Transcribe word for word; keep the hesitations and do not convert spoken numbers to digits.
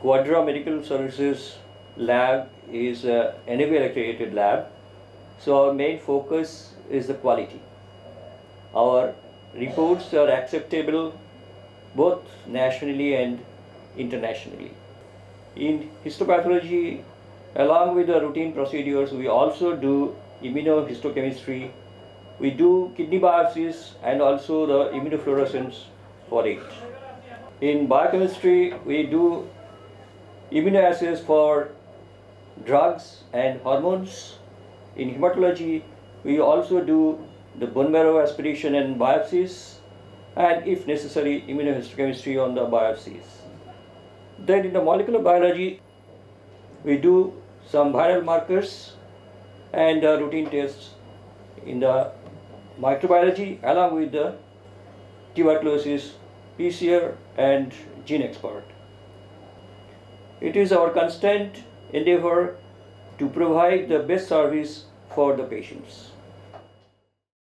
Quadra Medical Services lab is an N A B L accredited lab. So our main focus is the quality. Our reports are acceptable both nationally and internationally. In histopathology, along with the routine procedures, we also do immunohistochemistry. We do kidney biopsies and also the immunofluorescence for it. In biochemistry, we do immunoassays for drugs and hormones. In hematology, we also do the bone marrow aspiration and biopsies, and if necessary, immunohistochemistry on the biopsies. Then in the molecular biology, we do some viral markers and uh, routine tests in the microbiology along with the tuberculosis, P C R and gene expert. It is our constant endeavor to provide the best service for the patients.